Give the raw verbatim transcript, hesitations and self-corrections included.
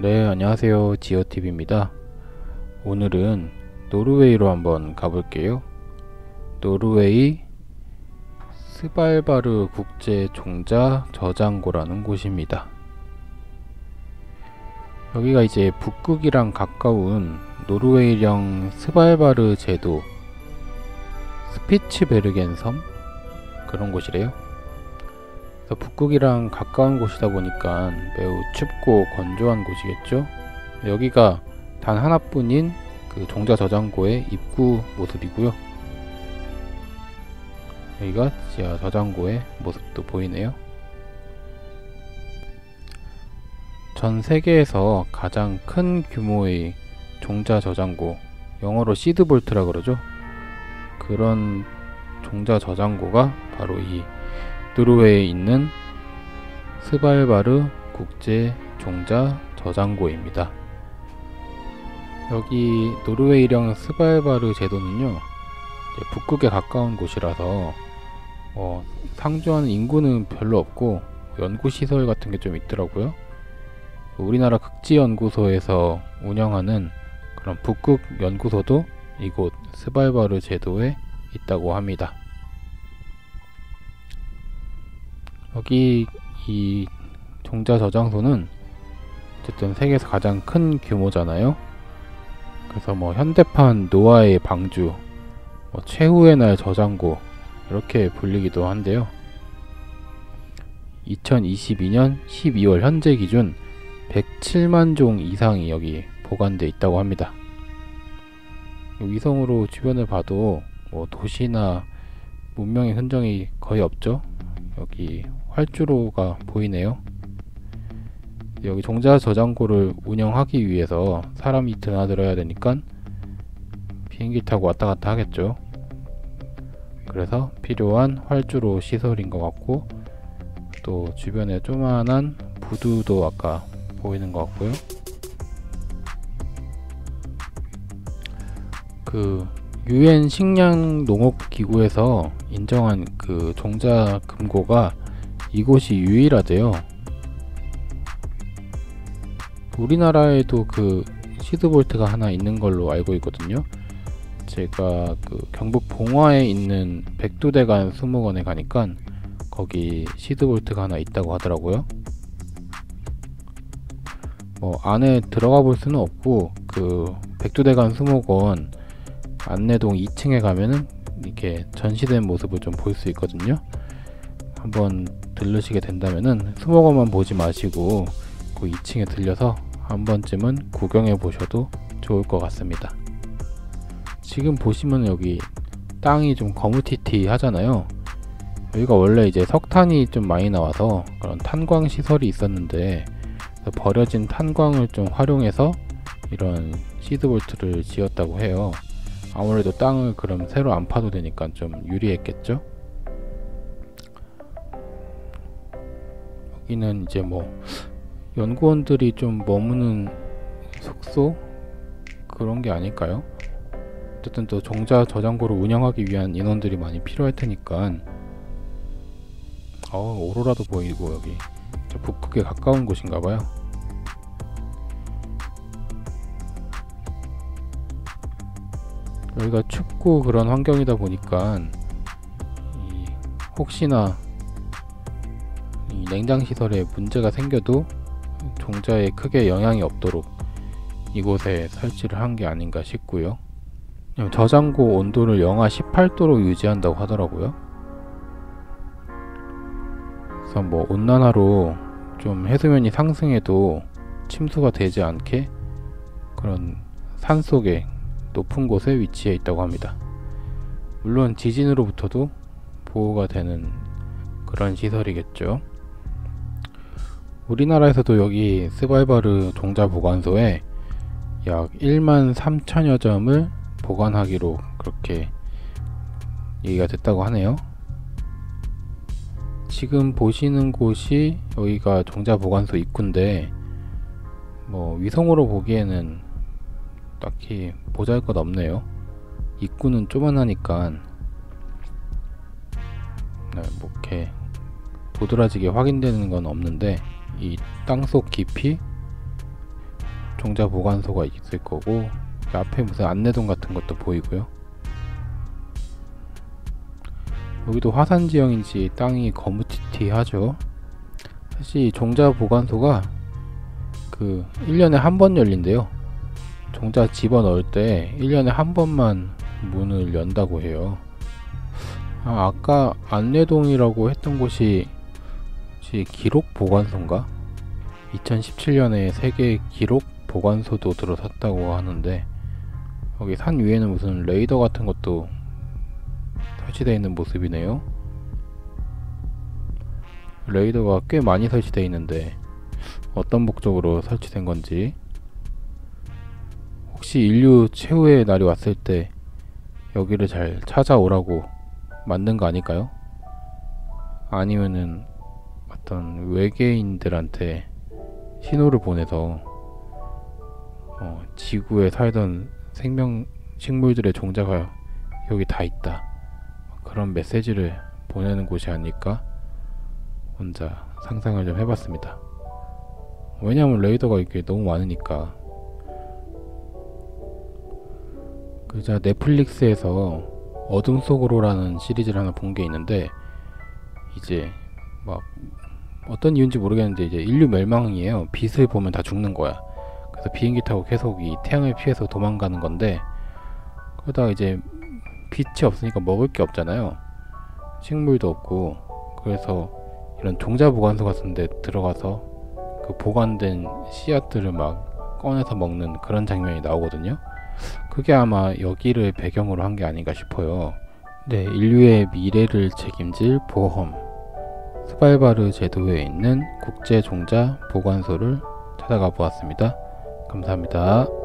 네, 안녕하세요. 지오티비입니다. 오늘은 노르웨이로 한번 가볼게요. 노르웨이 스발바르 국제 종자 저장고라는 곳입니다. 여기가 이제 북극이랑 가까운 노르웨이령 스발바르 제도 스피츠베르겐 섬 그런 곳이래요. 그래서 북극이랑 가까운 곳이다 보니까 매우 춥고 건조한 곳이겠죠. 여기가 단 하나뿐인 그 종자 저장고의 입구 모습이고요. 여기가 지하 저장고의 모습도 보이네요. 전 세계에서 가장 큰 규모의 종자 저장고, 영어로 시드볼트라 그러죠. 그런 종자 저장고가 바로 이 노르웨이에 있는 스발바르 국제 종자 저장고입니다. 여기 노르웨이령 스발바르 제도는요, 북극에 가까운 곳이라서 어, 상주하는 인구는 별로 없고 연구시설 같은 게 좀 있더라고요. 우리나라 극지연구소에서 운영하는 그런 북극 연구소도 이곳 스발바르 제도에 있다고 합니다. 여기 이 종자 저장소는 어쨌든 세계에서 가장 큰 규모잖아요. 그래서 뭐 현대판 노아의 방주, 뭐 최후의 날 저장고 이렇게 불리기도 한데요. 이천이십이 년 십이월 현재 기준 백칠만 종 이상이 여기 보관되어 있다고 합니다. 위성으로 주변을 봐도 뭐 도시나 문명의 흔적이 거의 없죠. 여기 활주로가 보이네요. 여기 종자 저장고를 운영하기 위해서 사람이 드나들어야 되니까 비행기 타고 왔다 갔다 하겠죠. 그래서 필요한 활주로 시설인 것 같고, 또 주변에 조그만한 부두도 아까 보이는 것 같고요. 그 유엔 식량 농업 기구에서 인정한 그 종자 금고가 이곳이 유일하대요. 우리나라에도 그 시드볼트가 하나 있는 걸로 알고 있거든요. 제가 그 경북 봉화에 있는 백두대간 수목원에 가니까 거기 시드볼트가 하나 있다고 하더라고요. 뭐 안에 들어가 볼 수는 없고, 그 백두대간 수목원 안내동 이 층에 가면은 이렇게 전시된 모습을 좀 볼 수 있거든요. 한번 들르시게 된다면은 수목원만 보지 마시고 그 이 층에 들려서 한 번쯤은 구경해 보셔도 좋을 것 같습니다. 지금 보시면 여기 땅이 좀 거무튀튀 하잖아요. 여기가 원래 이제 석탄이 좀 많이 나와서 그런 탄광 시설이 있었는데, 버려진 탄광을 좀 활용해서 이런 시드볼트를 지었다고 해요. 아무래도 땅을 그럼 새로 안 파도 되니까 좀 유리했겠죠. 여기는 이제 뭐 연구원들이 좀 머무는 숙소 그런 게 아닐까요? 어쨌든 또 종자 저장고를 운영하기 위한 인원들이 많이 필요할 테니까. 어, 오로라도 보이고 여기 저 북극에 가까운 곳인가봐요. 여기가 춥고 그런 환경이다 보니까 이 혹시나 이 냉장시설에 문제가 생겨도 종자에 크게 영향이 없도록 이곳에 설치를 한 게 아닌가 싶고요. 저장고 온도를 영하 십팔 도로 유지한다고 하더라고요. 그래서 뭐 온난화로 좀 해수면이 상승해도 침수가 되지 않게 그런 산속에 높은 곳에 위치해 있다고 합니다. 물론 지진으로부터도 보호가 되는 그런 시설이겠죠. 우리나라에서도 여기 스발바르 종자 보관소에 약 일만 삼천여 점을 보관하기로 그렇게 얘기가 됐다고 하네요. 지금 보시는 곳이 여기가 종자 보관소 입구인데, 뭐 위성으로 보기에는 딱히 보잘것 없네요. 입구는 조만하니까 네, 뭐 이렇게 도드라지게 확인되는 건 없는데, 이 땅속 깊이 종자 보관소가 있을 거고, 앞에 무슨 안내동 같은 것도 보이고요. 여기도 화산 지형인지 땅이 거무튀튀하죠. 사실 종자 보관소가 그 일 년에 한 번 열린대요. 종자 집어넣을 때 일 년에 한 번만 문을 연다고 해요. 아, 아까 안내동이라고 했던 곳이 혹시 기록 보관소인가? 이천십칠 년에 세계 기록 보관소도 들어섰다고 하는데, 여기 산 위에는 무슨 레이더 같은 것도 설치되어 있는 모습이네요. 레이더가 꽤 많이 설치되어 있는데 어떤 목적으로 설치된 건지, 혹시 인류 최후의 날이 왔을 때 여기를 잘 찾아오라고 만든 거 아닐까요? 아니면은 어떤 외계인들한테 신호를 보내서 어, 지구에 살던 생명 식물들의 종자가 여기 다 있다, 그런 메시지를 보내는 곳이 아닐까 혼자 상상을 좀 해봤습니다. 왜냐하면 레이더가 이게 너무 많으니까. 그자 넷플릭스에서 어둠 속으로라는 시리즈를 하나 본 게 있는데, 이제 막 어떤 이유인지 모르겠는데 이제 인류 멸망이에요. 빛을 보면 다 죽는 거야. 그래서 비행기 타고 계속 이 태양을 피해서 도망가는 건데, 그러다가 이제 빛이 없으니까 먹을 게 없잖아요. 식물도 없고. 그래서 이런 종자 보관소 같은 데 들어가서 그 보관된 씨앗들을 막 꺼내서 먹는 그런 장면이 나오거든요. 그게 아마 여기를 배경으로 한 게 아닌가 싶어요. 네, 인류의 미래를 책임질 보험, 스발바르 제도에 있는 국제 종자 보관소를 찾아가 보았습니다. 감사합니다.